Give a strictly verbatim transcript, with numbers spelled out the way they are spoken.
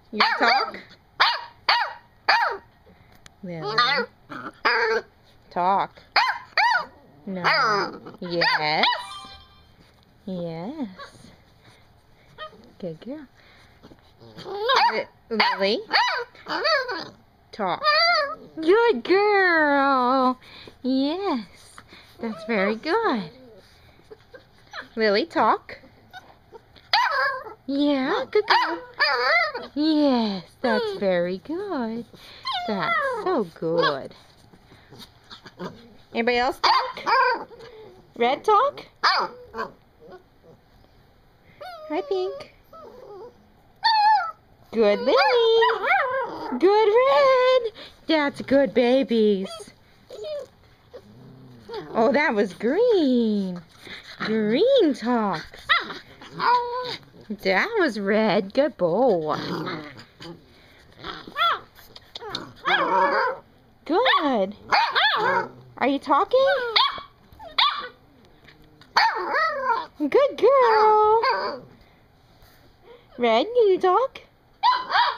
You talk? Lily. Talk. No. Yes. Yes. Good girl. Li- Lily. Talk. Good girl. Yes. That's very good. Lily, talk. Yeah, good girl. Yes, that's very good. That's so good. Anybody else talk? Red, talk? Hi, Pink. Good, Lily. Good, Red. That's good, babies. Oh, that was Green. Green talks. That was Red. Good boy. Good. Are you talking? Good girl. Red, can you talk?